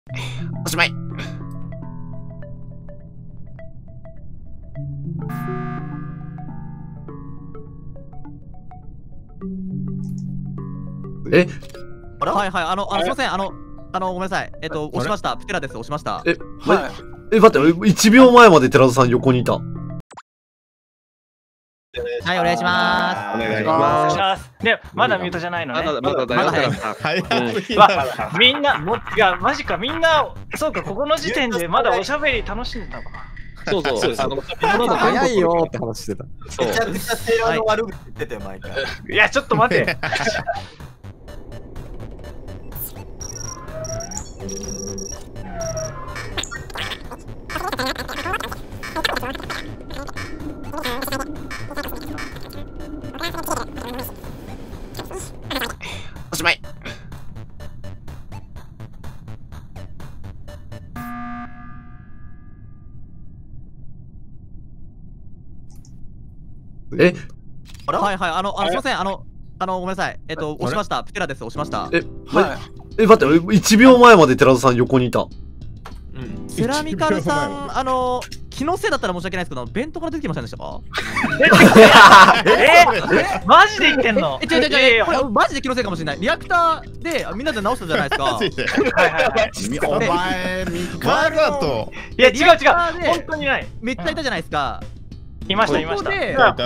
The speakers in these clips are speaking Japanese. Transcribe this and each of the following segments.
おしまい。え、 はいはい、すいません、ごめんなさい。押しました。プテラです。押しました。 待って、1秒前まで寺田さん横にいた。 はい、お願いします。 お願いします。で、まだミュートじゃないのね。 まだだよ。 みんな、マジか、みんな、そうか、ここの時点でまだおしゃべり楽しんでたのか。 そうそう。 早いよって話してた。 めちゃくちゃテラの悪口言ってたよ、毎回。 いや、ちょっと待て。 おしまい。 はいはい、すいません、ごめんなさい。押しました。プテラです。押しました。 待って、1秒前まで寺田さん横にいた。 セラミカルさん、気のせいだったら申し訳ないですけど、弁当から出てきませんでしたか？ マジで言ってんの？ これマジで気のせいかもしれない。リアクターでみんなで直したじゃないですか。 お前、3日だと。 いや、違う、本当にない。 めっちゃいたじゃないですか。 いました。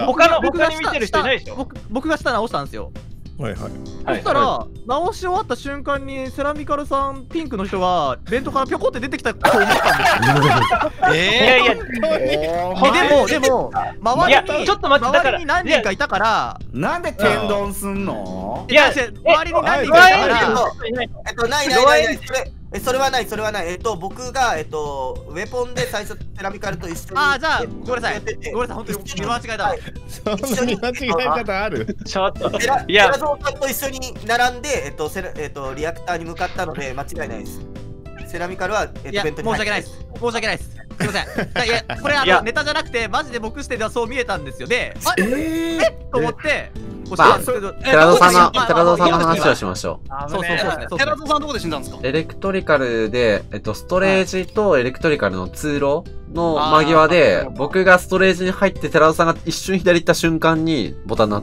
他に見てる人いないでしょ？ 僕が下直したんですよ。 はいはい。 そしたら、直し終わった瞬間にセラミカルさん、ピンクの人が弁当からぴょこって出てきたと思ったんですよ。 いやいや、 でも、周りに、 ちょっと待って、だから何人かいたから、 なんで天丼すんの？ いや、周りに何人かいたから、 ない。それはない。僕が、ウェポンで最初、セラミカルと一緒に。 じゃあ、ごめんなさい、本当に見間違えだ。 そんな見間違え方ある？ ちょっと。 いや、テラゾーさんと一緒に並んで、リアクターに向かったので、間違いないです。セラミカルは、 いや、申し訳ないです。すいません。いや、これネタじゃなくて、マジで僕してではそう見えたんですよ。で、と思って、 寺田さんの話をしましょう。 そうですね。 寺田さんどこで死んだんですか？ エレクトリカルで、ストレージとエレクトリカルの通路の間際で、僕がストレージに入って寺田さんが一瞬左行った瞬間にボタン鳴って、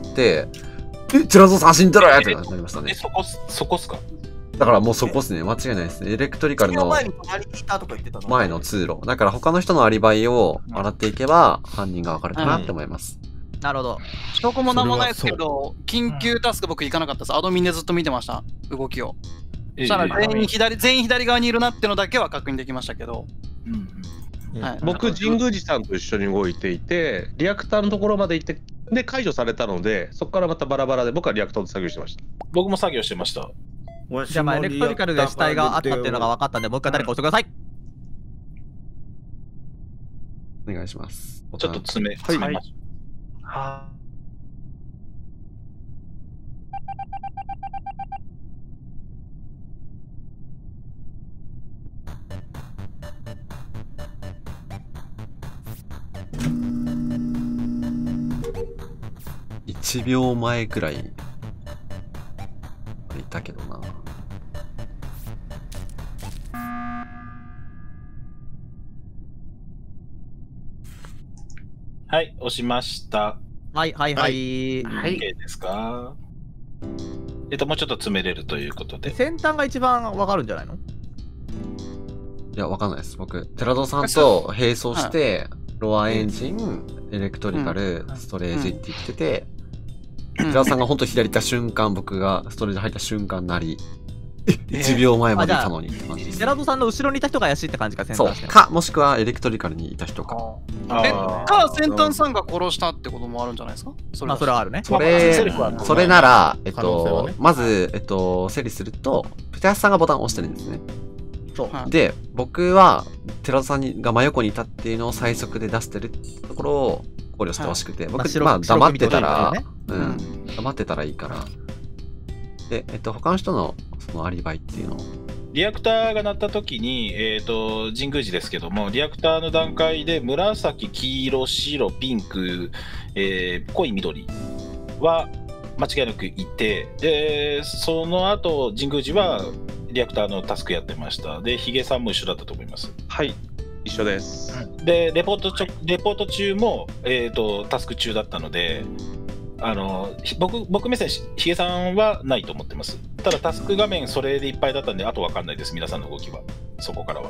寺田さん死んだろやってなりましたね。 そこっすか？ だからもうそこっすね。間違いないですね。エレクトリカルの前の通路。だから他の人のアリバイを洗っていけば犯人がわかるかなって思います。 なるほど。 証拠もなんもないですけど、緊急タスク僕行かなかったです。アドミンでずっと見てました、動きを。そしたら全員左側にいるなってのだけは確認できましたけど。 僕、神宮寺さんと一緒に動いていて、リアクターのところまで行って、で、解除されたので、そこからまたバラバラで、僕はリアクターで作業してました。僕も作業してました。 じゃあ、エレクトリカルで死体があったっていうのが分かったんで、もう一回誰か押してください。 お願いします。 ちょっと詰めます。 1秒前くらいいたけどな。 はい、押しました。 はい。 OK ですか？もうちょっと詰めれるということで。 先端が一番わかるんじゃないの？ いや、わかんないです。僕、寺戸さんと並走して、ロアエンジン、エレクトリカル、ストレージって言ってて、寺戸さんが本当左行った瞬間、僕がストレージ入った瞬間なり、1秒前までいたのにって感じです。 寺戸さんの後ろにいた人が怪しいって感じか、先端。そう。か、もしくはエレクトリカルにいた人か。 先端さんが殺したってこともあるんじゃないですか？ まあ、それはあるね。 それなら、まず、整理すると、プテアスさんがボタンを押してるんですね。で、僕は、寺田さんが真横にいたっていうのを最速で出してるところを考慮してほしくて、僕、まあ、黙ってたら、黙ってたらいいから。で、他の人のそのアリバイっていうのを。 リアクターが鳴った時に、神宮寺ですけども、リアクターの段階で紫、黄色、白、ピンク、濃い緑は間違いなくいて、で、その後、神宮寺はリアクターのタスクやってました。で、ヒゲさんも一緒だったと思います。 はい、一緒です。 で、レポート中も、タスク中だったので、僕目線、ヒゲさんはないと思ってます。ただ、タスク画面、それでいっぱいだったんで、あと分かんないです、皆さんの動きは、そこからは。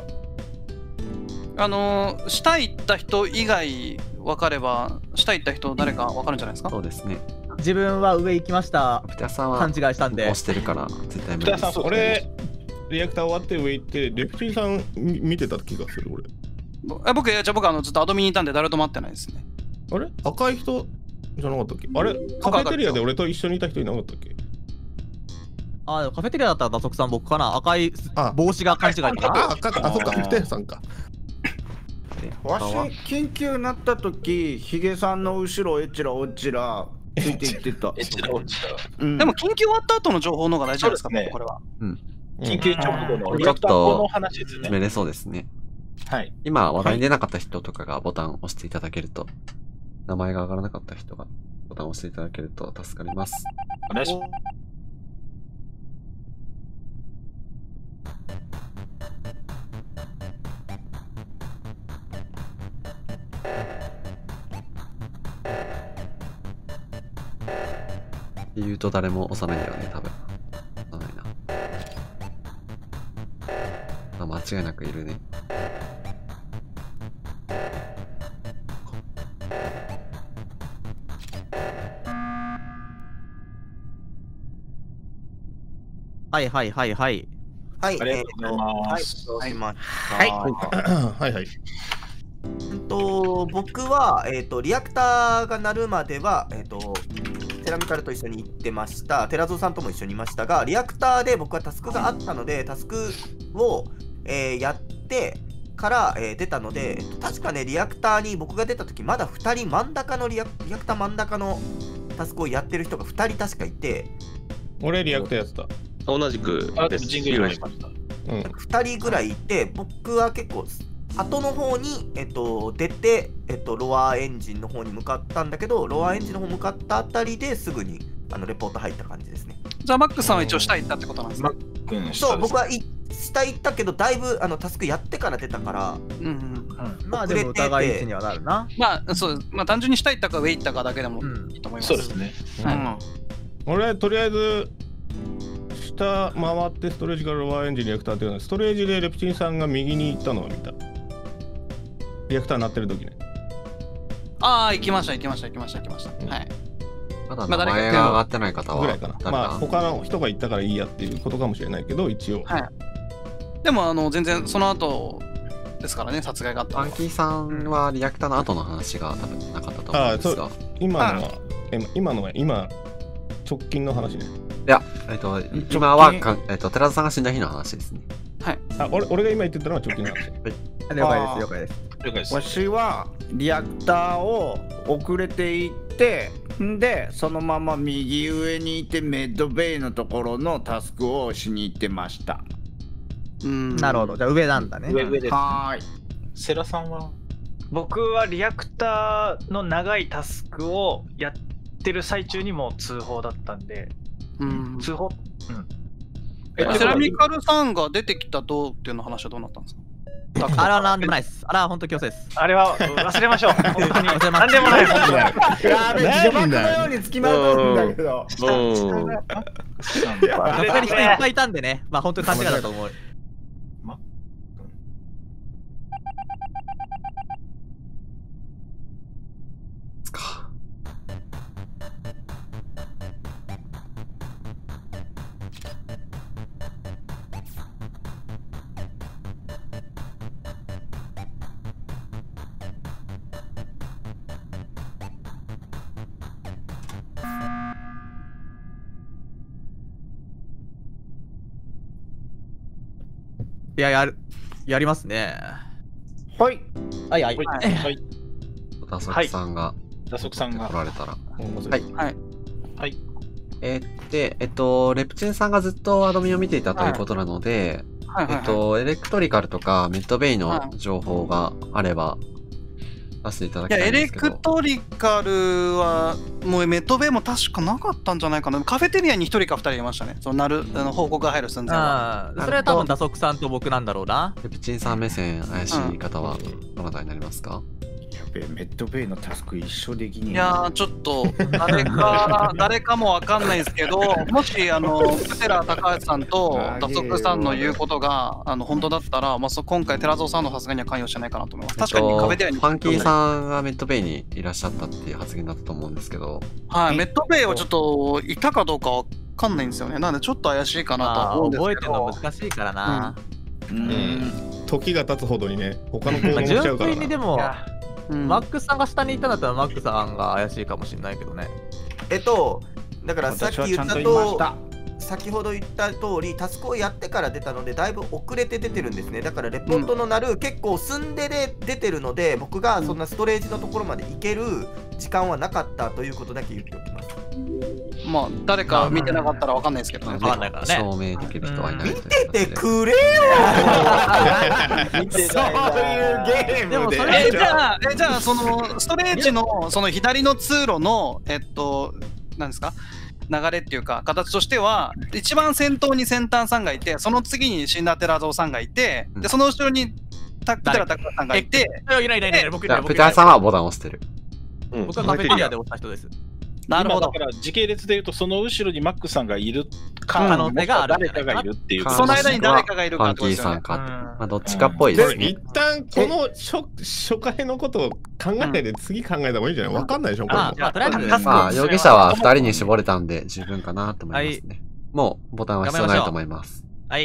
下行った人以外分かれば、下行った人、誰か分かるんじゃないですか。 そうですね。 自分は上行きました。 ピタさんは勘違いしたんで。 押してるから、絶対無理です。 俺、リアクター終わって上行って、レプチンさん見てた気がする、俺。 僕ずっとアドミにいたんで、誰とも会ってないですね。 あれ赤い人じゃなかったっけ？あれカフェテリアで俺と一緒にいた人いなかったっけ？ カフェテリアだったら打足さん僕かな。赤い帽子が勘違いかな。 そっか、ピタさんか。 わし緊急なった時、ヒゲさんの後ろえちらおちらついていってた。 でも緊急終わった後の情報の方が大事ですかね、これは。 緊急直後のちょっと詰めれそうですね。 はい。 今話題に出なかった人とかがボタンを押していただけると、名前が上がらなかった人がボタンを押していただけると助かります。 お願いします。 言うと誰も押さないんだよね、多分。押さないな。間違いなくいるね。 はい。 はい。 ありがとうございます。 はい。 僕は、リアクターが鳴るまでは、セラミカルと一緒に行ってました。テラゾーさんとも一緒にいましたが、リアクターで僕はタスクがあったので、タスクを、やってから、出たので、確かね、リアクターに僕が出たとき、まだ2人、真ん中のリアクター真ん中のタスクをやってる人が2人確かいて、 俺、リアクターやってた。 同じくです。 2人ぐらいいて、僕は結構、後の方に、出て、ロアエンジンの方に向かったんだけど、ロアエンジンの方向かったあたりですぐにレポート入った感じですね。 じゃあマックさんは一応下行ったってことなんですか？ そう、僕は下行ったけど、だいぶタスクやってから出たから、 まあでも疑い位置にはなるな。 単純に下行ったか上行ったかだけでもいいと思います。 そうですね。 俺、とりあえず、下回ってストレージからロアエンジンリアクターっていうのは、ストレージでレプチンさんが右に行ったのを見た。リアクター鳴ってる時ね。 行きました。はい。 まだ名前が上がってない方はぐらいかな。まあ他の人が言ったからいいやっていうことかもしれないけど、一応。 でも全然その後ですからね、殺害があった。 アンキーさんはリアクターの後の話が多分なかったと思うんですが。 今のは直近の話ね。 いや、今は寺田さんが死んだ日の話ですね。 はい。 俺が今言ってたのは直近の話。 了解です。 わしはリアクターを遅れていって、でそのまま右上にいてメッドベイのところのタスクをしに行ってました。 なるほど。じゃあ上なんだね。 上です。 はい。 セラさんは？ 僕はリアクターの長いタスクをやってる最中にも通報だったんで。通報？ セラミカルさんが出てきたどうっていうの話はどうなったんですか？ あれはなんでもないです。あれは本当強制です。 あれは忘れましょう。本当になんでもない。 やべえ、呪縛のようにつきまとうんだけど。 他に人いっぱいいたんでね。まあ本当に勘違いだと思う。いや、やりますね。 はい。 はい。 打足さんが来られたら。 はい。 で、レプチンさんがずっとアドミを見ていたということなので、エレクトリカルとかメッドベイの情報があれば、 出していただきたいんですけど。 エレクトリカルはもうメッドベイも確かなかったんじゃないかな。カフェテリアに1人か2人いましたね。その報告が入る寸前は。 それは多分打足さんと僕なんだろうな。 ペプチンさん目線怪しい方はどなたになりますか？ メッドベイのタスク一緒できねえ。 いやーちょっと誰かもわかんないですけど、もしプテラ高橋さんと打足さんの言うことが本当だったら、今回寺蔵さんのさすがには関与してないかなと思います。確かに壁ではファンキーさんがメッドベイにいらっしゃったっていう発言だったと思うんですけど、 はい、メッドベイはちょっといたかどうかわかんないんですよね。なのでちょっと怪しいかなと思うんですけど。 覚えてるの難しいからな。 時が経つほどにね、他の行動もしちゃうからな。 純粋にでもマックスさんが下にいたんだったらマックスさんが怪しいかもしれないけどね。 だからさっき言ったと先ほど言った通りタスクをやってから出たのでだいぶ遅れて出てるんですね。だからレポートのなる、結構寸んで出てるので僕がそんなストレージのところまで行ける時間はなかったということだけ言っておきます。 まあ誰か見てなかったらわかんないですけどね。 わかんないからね。 証明できる人はいない。 見ててくれよそういうゲームで。 でもそれじゃあそのストレージのその左の通路の何ですか流れっていうか形としては一番先頭に先端さんがいて、その次に死んだ寺蔵さんがいて、でその後ろにプテラ高橋さんがいて、 いない僕いない。 プテラさんはボタンを押してる。 僕はカフェテリアで押した人です。 なるほど。 だから時系列でいうとその後ろにマックさんがいるか、 可能性がある。 誰かがいるっていう。 その間に誰かがいるかファンキーさんか。どっちかっぽいですね。 一旦この初回のことを考えないで次考えた方がいいんじゃない？わかんないでしょ。 とりあえず容疑者は2人に絞れたんで十分かなと思いますね。もうボタンは必要ないと思います。 はい。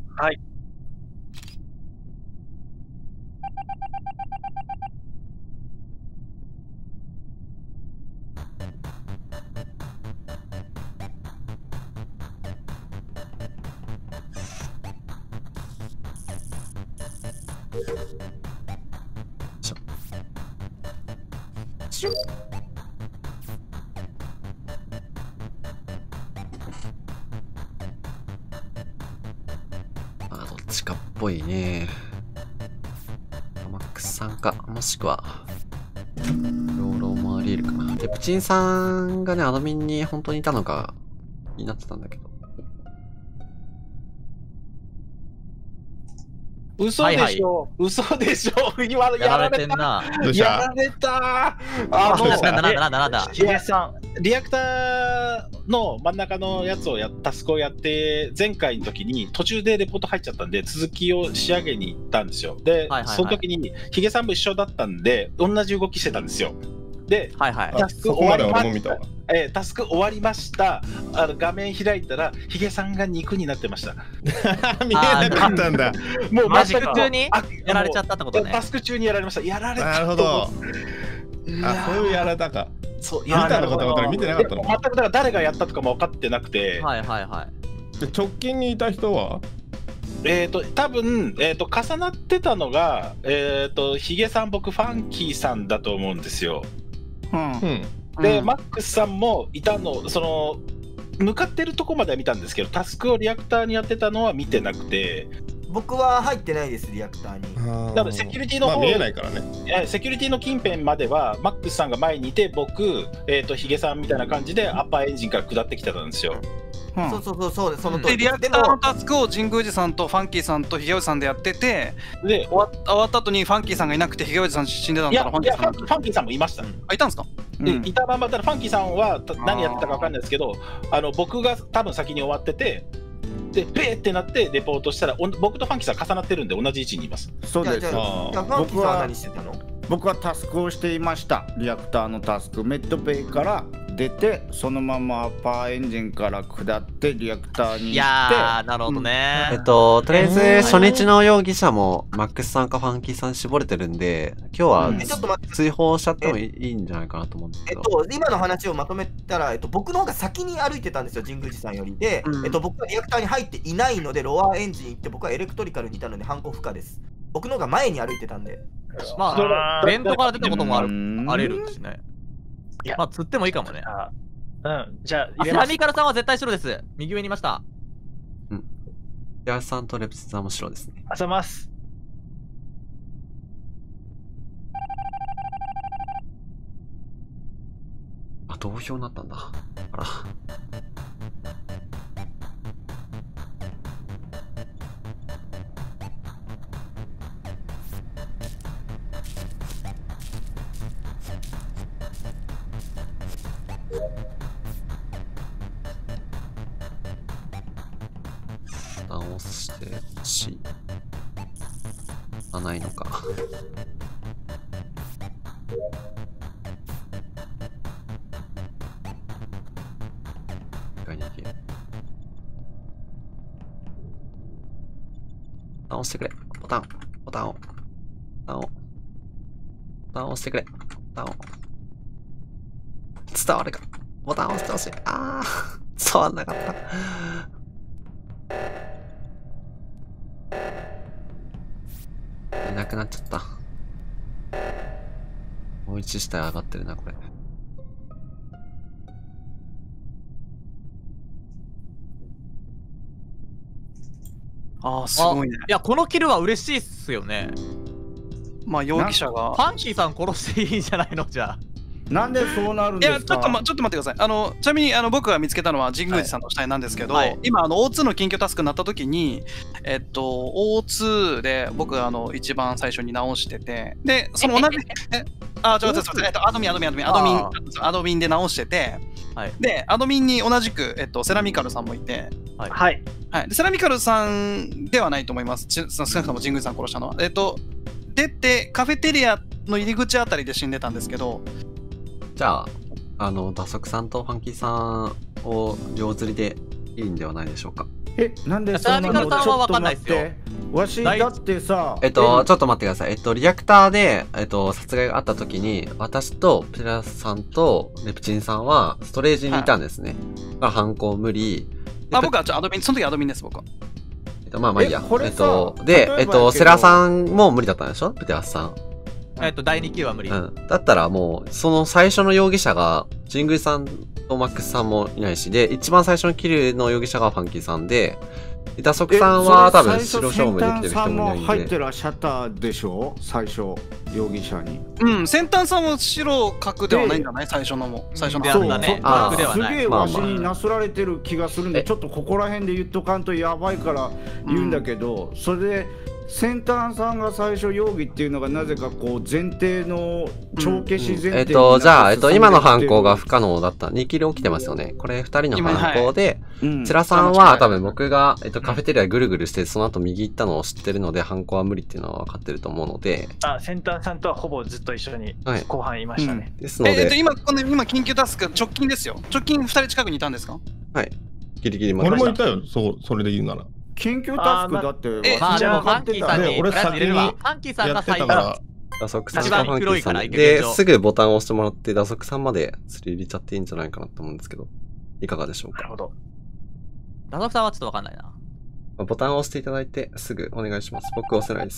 どっちかっぽいね。マックスさんか、もしくは養老もあり得るかな。ペプチンさんがね、アドミンに本当にいたのか気になってたんだけど。 嘘でしょ、嘘でしょ、 やられてんな。 やられたなんだ。 ヒゲさん、リアクターの真ん中のやつをタスクをやって、前回の時に途中でレポート入っちゃったんで、続きを仕上げに行ったんですよ。で、その時にヒゲさんも一緒だったんで、同じ動きしてたんですよ。で、タスク終わりました。タスク終わりました。画面開いたらヒゲさんが肉になってました。 見えなかったんだ。 もうマジック中にやられちゃったってことね。 タスク中にやられました。やられた。 なるほど。そういうやられたか。 そう、 見たのかと思ったら見てなかったの。 全くだから誰がやったとかも分かってなくて。 で直近にいた人は？ 多分、重なってたのが、ヒゲさん、僕、ファンキーさんだと思うんですよ。で、マックスさんもいたの、向かってるとこまでは見たんですけど、タスクをリアクターにやってたのは見てなくて。 僕は入ってないです、リアクターに。 だからセキュリティの方、 見えないからね。 セキュリティの近辺までは、マックスさんが前にいて、僕、ヒゲさんみたいな感じで、アッパーエンジンから下ってきてたんですよ。 そうその通りでリアクターのタスクを神宮寺さんとファンキーさんとひげおじさんでやってて、で終わった後にファンキーさんがいなくてひげおじさん死んでたんだから、 ファンキーさんもいました。 いたんですか？ でいたままだファンキーさんは何やってたか分かんないですけど、僕が多分先に終わってて、でペーってなってレポートしたら僕とファンキーさん重なってるんで同じ位置にいます。 そうです。 僕は何してたの？ 僕はタスクをしていました。リアクターのタスク、メッドベイから出てそのままパーエンジンから下ってリアクターに行って。 いやー、なるほどね。 とりあえず初日の容疑者もマックスさんかファンキーさん絞れてるんで、今日は追放しちゃってもいいんじゃないかなと思うんですけど。 今の話をまとめたら、僕の方が先に歩いてたんですよ、神宮寺さんより。で、僕はリアクターに入っていないので、ロアエンジン行って、僕はエレクトリカルにいたので、犯行不可です。僕の方が前に歩いてたんで。 まあ、ベントから出たこともありるしね。まあ、釣ってもいいかもね。 じゃあ、入れます。 ミカルさんは絶対白です。右上にいました。 ヤーさんとレプスさんも白ですね。 あざます。 同票になったんだ。あら。ボタンを押してほしい。ないのか。ボタン押してくれ。ボタンを押してくれ。ボタンを。伝わるか。ボタンを押してほしい。ああ、伝わんなかった。いなくなっちゃった。もう1下上がってるな、これ。 ああ、すごいね。 いや、このキルは嬉しいっすよね。 まあ、容疑者が。 ファンキーさん殺していいんじゃないのじゃあ。 なんでそうなるんですか。 いや、ちょっと待ってください。ちなみに僕が見つけたのは神宮寺さんの死体なんですけど、今O2 の緊急タスクになった時に、O2 で僕が一番最初に直してて、で、その同じ、アドミンで直してて、で、アドミンに同じく、セラミカルさんもいて、はい。でセラミカルさんではないと思います。少なくとも神宮寺さん殺したのは。出て、カフェテリアの入り口あたりで死んでたんですけど、 じゃあ、打足さんとファンキーさんを両釣りでいいんではないでしょうか。 なんでそんなの。ちょっと待って。わしだってさ。 ちょっと待ってください。リアクターで、殺害があった時に、私とプラスさんとネプチンさんはストレージにいたんですね。だから犯行無理。 僕はアドミン、その時アドミンです、僕は。 まあまあいいや。で、セラさんも無理だったんでしょプテラスさん。 第2級は無理。 だったらもう、その最初の容疑者が、神宮さんとマックスさんもいないし、で、一番最初のキルの容疑者がファンキーさんで、打足さんは多分白証明できてる人もいないんで。 入ってらっしゃったでしょ最初、容疑者に。 先端さんも白角ではないんじゃない最初のも。最初のそうだね。 すげえわしになすられてる気がするんで、ちょっとここら辺で言っとかんとやばいから言うんだけど、それで、先端さんが最初容疑っていうのがなぜかこう前提の帳消し前提じゃあ、今の犯行が不可能だった。2キル起きてますよね。これ2人の犯行で、チラさんは多分僕が、カフェテリアぐるぐるして、その後右行ったのを知ってるので、犯行は無理っていうのは分かってると思うので。 先端さんとはほぼずっと一緒に後半いましたね。 ですので。 今緊急タスク直近ですよ。直近2人近くにいたんですか？ はい。ギリギリまで。俺もいたよ。それで言うなら。 緊急タスクだって、 まあでもファンキーさんに俺先にファンキーさんが最後打足さんとファンキーさんで、すぐボタンを押してもらって、打足さんまで釣り入れちゃっていいんじゃないかなと思うんですけど、いかがでしょうか。 なるほど。 打足さんはちょっとわかんないな。 ボタンを押していただいて、すぐお願いします。僕押せないです。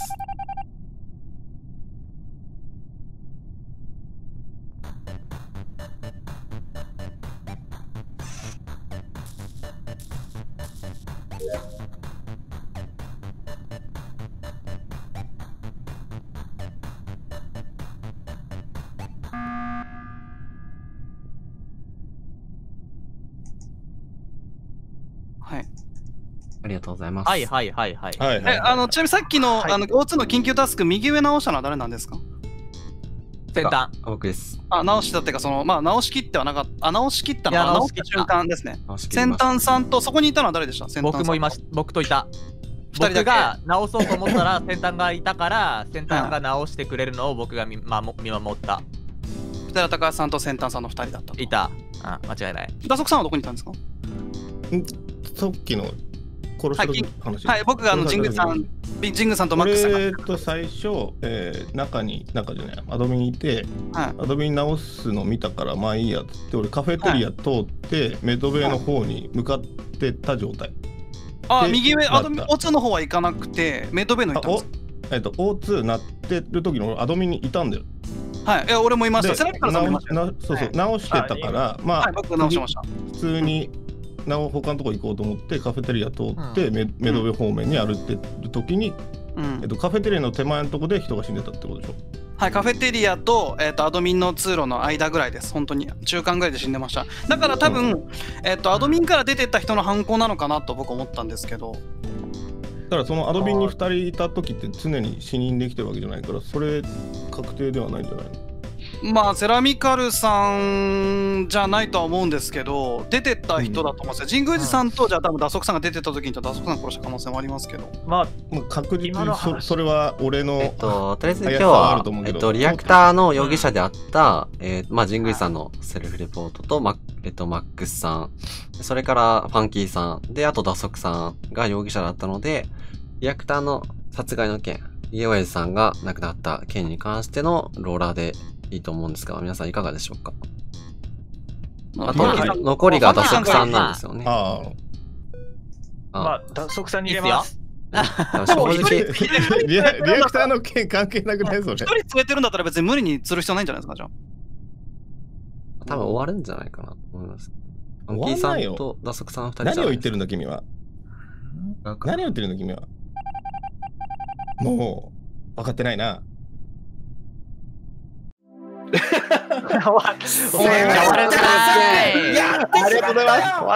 ありがとうございます。 はい。 ちなみにさっきのO2 の緊急タスク、右上直したのは誰なんですか？ 先端。 僕です。 直したっていうか、直しきってはなかった。直しきったのは直した瞬間ですね。先端さんと、そこにいたのは誰でした？ 僕もいました。僕といた。僕が直そうと思ったら先端がいたから、先端が直してくれるのを僕が見守った。 二田高橋さんと先端さんの2人だった。 いた。間違いない。 打足さんはどこにいたんですか？ さっきの殺した話。 はい、僕が神宮さんとマックスさん最初、中じゃない、アドミンいて、アドミン直すの見たからまあいいやっつって、俺カフェテリア通ってメドベイの方に向かってた状態。 右上、O2 の方は行かなくて、メドベイの行ったんですか ？O2 なってる時のアドミンにいたんだよ。 はい、俺もいました。 そうそう、直してたから、まあ、 僕直しました。 普通に他のとこ行こうと思ってカフェテリア通ってメドベ方面に歩いてる時に、カフェテリアの手前のとこで人が死んでたってことでしょ。 はい、カフェテリアと、アドミンの通路の間ぐらいです。本当に中間ぐらいで死んでました。だから多分、アドミンから出てった人の犯行なのかなと僕思ったんですけど。 だからそのアドミンに2人いた時って常に死人できてるわけじゃないから、それ確定ではないんじゃないの？ まあセラミカルさんじゃないとは思うんですけど、出てった人だと思うんですよ。神宮寺さんとじゃあ多分打足さんが出てった時に打足さん殺した可能性もありますけど、 まあ確実にそれは俺のとりあえず今日はリアクターの容疑者であったまあ神宮寺さんのセルフレポートとマックスさん、それからファンキーさんで、あと打足さんが容疑者だったので、リアクターの殺害の件、家親父さんが亡くなった件に関してのローラーでいいと思うんですが、皆さんいかがでしょうか？あと、残りが打足さんなんですよね。 まあ、打足さんに入れます。 正直リアクターの件関係なくない？それ。 一人連れてるんだったら別に無理に釣る必要ないんじゃないですか、じゃあ。 多分終わるんじゃないかなと思います。アンキーさんと打足さん2人じゃない。 何を言ってるんだ君は。何を言ってるんだ君は。もう分かってないな。 ありがとうございます。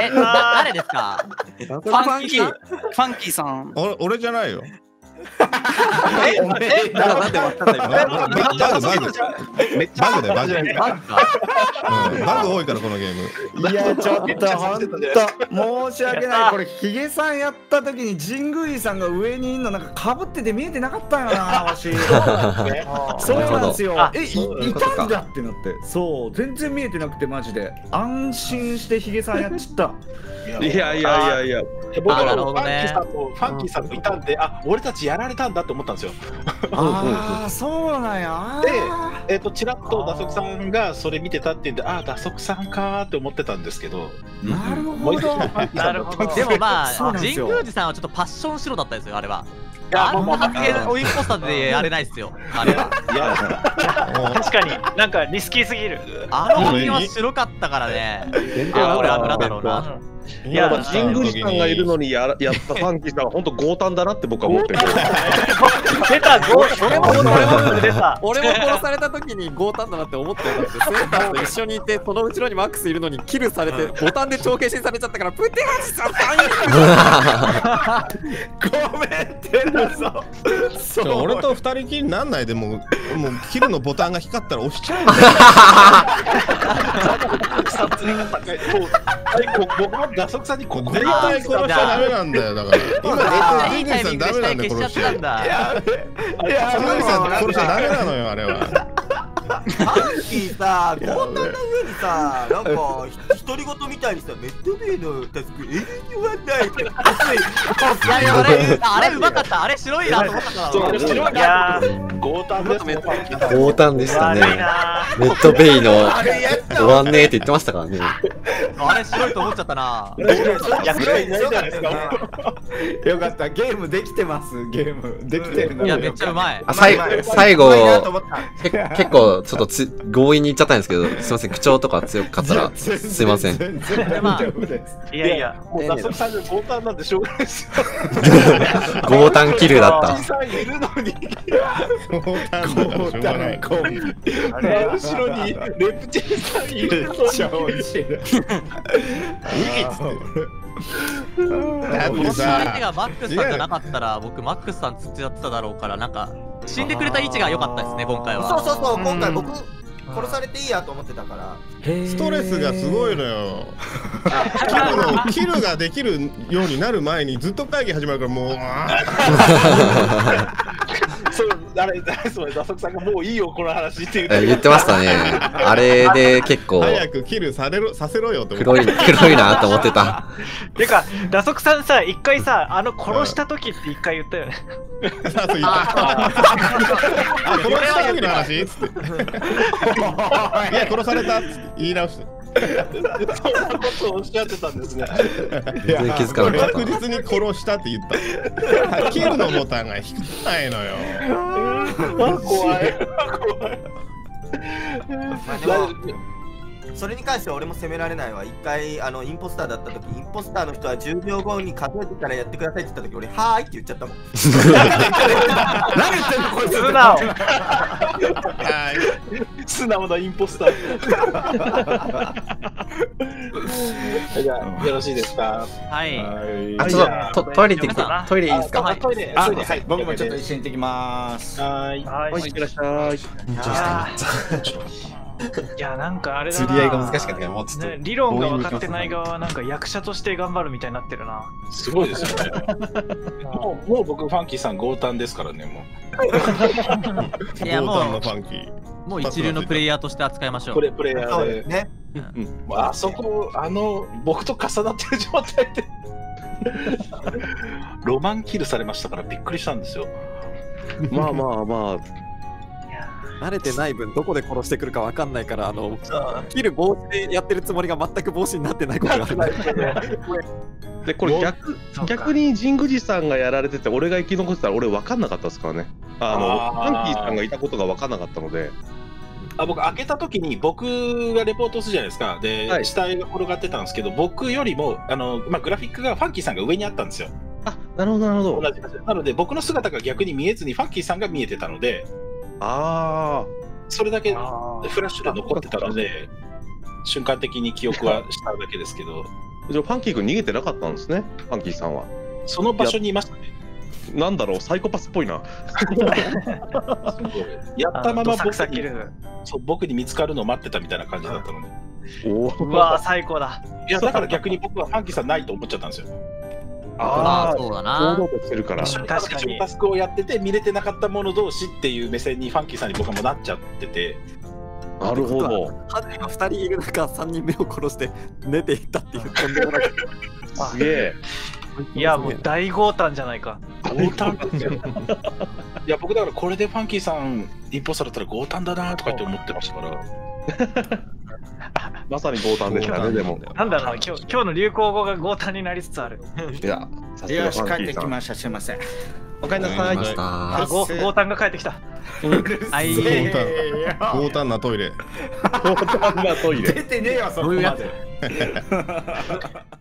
誰ですか？ ファンキーさん。 俺じゃないよ。 なんで終わったんだよ。 バグバグ多いからこのゲーム。 いやちょっとほんと申し訳ない。これヒゲさんやった時に神宮寺さんが上にいるのなんかかぶってて見えてなかったよな、わし。そうなんですよ。いたんだってなって。そう全然見えてなくてマジで安心してヒゲさんやっちゃった。 いや僕はファンキーさんといたんで、あ、俺たちやられたんだって思ったんですよ。 ああ、そうなんや。 で、ちらっと打足さんがそれ見てたって言うんで、あ、打足さんかーって思ってたんですけど。 なるほど。 なるほど。でもまあ、神宮寺さんはちょっとパッション白だったですよ、あれは。あんな発言オインポスターでやれないっすよ、あれは。 確かになんかリスキーすぎる。 あの発言は白かったからね。これは無駄だろうな。 いや、神宮寺さんがいるのにやったファンキーさんは本当強胆だなって僕は思ってる。 出た、 俺も殺された時に強胆だなって思ってたんですよ。セーターと一緒にいて、その後ろにマックスいるのにキルされて、ボタンで帳消しにされちゃったから、プテハジさんごめんってなそう。俺と二人きりになんないでもうキルのボタンが光ったら押しちゃうんだよ。 僕も打足さんにここ絶対殺しちゃダメなんだよ。だから今神宮寺さんダメなんだよ、殺しちゃ。神宮寺さん殺しちゃダメなのよ、あれは。 ファンキーさ、強胆な上にさ、なんか独り言みたいにさ、メッドベイのタスク永遠に終わんないって。 いやあれうまかった。あれ白いなと思ったから。 白いな。 強胆ですね。 強胆でしたね。メッドベイの終わんねえって言ってましたからね。 あれ白いと思っちゃったな。 白いないじゃないですか。 よかった、ゲームできてます。ゲームできてるの。 いやめっちゃうまい。 最後結構ちょっと強引に言っちゃったんですけど、すいません、口調とか強かったらすいません。 いやいや、 もう打足さんが強胆なんでしょうがないですよ。 強胆キルだった。 さんいるのに。 強胆コンビ。 後ろにレプチンさんいるのに。 この相手がマックスさんじゃなかったら、僕マックスさん釣っちゃっただろうから、なんか死んでくれた位置が良かったですね、今回は。 そう、今回僕殺されていいやと思ってたから。 ストレスがすごいのよ。キルができるようになる前にずっと会議始まるからもう。 そう打足さんがもういいよこの話って言ってましたね。あれで結構早くキルさせろよって黒いなと思ってた。 てか打足さんさ、一回さ、殺した時って一回言ったよね。 さあ、そう言った。殺した時の話っつって。いや殺されたっつって言い直して。 そんなことをおっしゃってたんですね。 全然気づかなかった。 確実に殺したって言った。キルのボタンが光らないのよ。 怖い。 それに関しては俺も責められないわ。一回インポスターだった時、インポスターの人は10秒後に数えてからやってくださいって言った時、俺はーいって言っちゃったもん。何言ってんのこいつ。素直。 素直なインポスター。じゃあよろしいですか。 はい。 あ、ちょっとトイレ行ってきた。トイレいいですか？ はい。トイレ。はい。僕もちょっと一緒に行ってきます。 はい。 はい。いってらっしゃい。 いやなんかあれだな。 釣り合いが難しかったからもうちょっと理論が分かってない側はなんか役者として頑張るみたいになってるな。 すごいですよね。もう僕ファンキーさん強胆ですからねもう。いやもう強胆のファンキー。 もう一流のプレイヤーとして扱いましょう。 プレイヤーでね。あそこ僕と重なってる状態でロマンキルされましたからびっくりしたんですよ。 まあまあまあ。 慣れてない分どこで殺してくるかわかんないから切る帽子でやってるつもりが全く帽子になってないことがある。 でこれ逆に神宮寺さんがやられてて俺が生き残ってたら俺分かんなかったですからね。ファンキーさんがいたことが分かんなかったので。 僕開けた時に僕がレポートするじゃないですか。で、はい、死体が転がってたんですけど僕よりもグラフィックがファンキーさんが上にあったんですよ。 あ、なるほどなるほど。 同じなので僕の姿が逆に見えずにファンキーさんが見えてたので。それだけフラッシュで残ってたので瞬間的に記憶はしただけですけど。 じゃあファンキー君逃げてなかったんですね、ファンキーさんは。 その場所にいましたね。 なんだろう、サイコパスっぽいな。 やったまま僕に見つかるのを待ってたみたいな感じだったので。 うわー最高だ。 いやだから逆に僕はファンキーさんないと思っちゃったんですよ。 ああ、そうだな。 堂々としてるから。 確かにタスクをやってて見れてなかった者同士っていう目線にファンキーさんに僕はもうなっちゃってて。 なるほど。 犯人が2人いる中3人目を殺して寝ていったっていうとんでもなく。 すげえ。 いやもう大強胆じゃないか。 強胆ですよ。いや僕だからこれでファンキーさんインポスターだったら強胆だなとかって思ってましたから。 まさに強胆でしたね。でもなんだろう、今日の流行語が強胆になりつつある。 いや、 よし帰ってきました。すいません。 おかえりなさい。 強胆が帰ってきた。 強胆なトイレ。 強胆なトイレ。 出てねえよそこまで。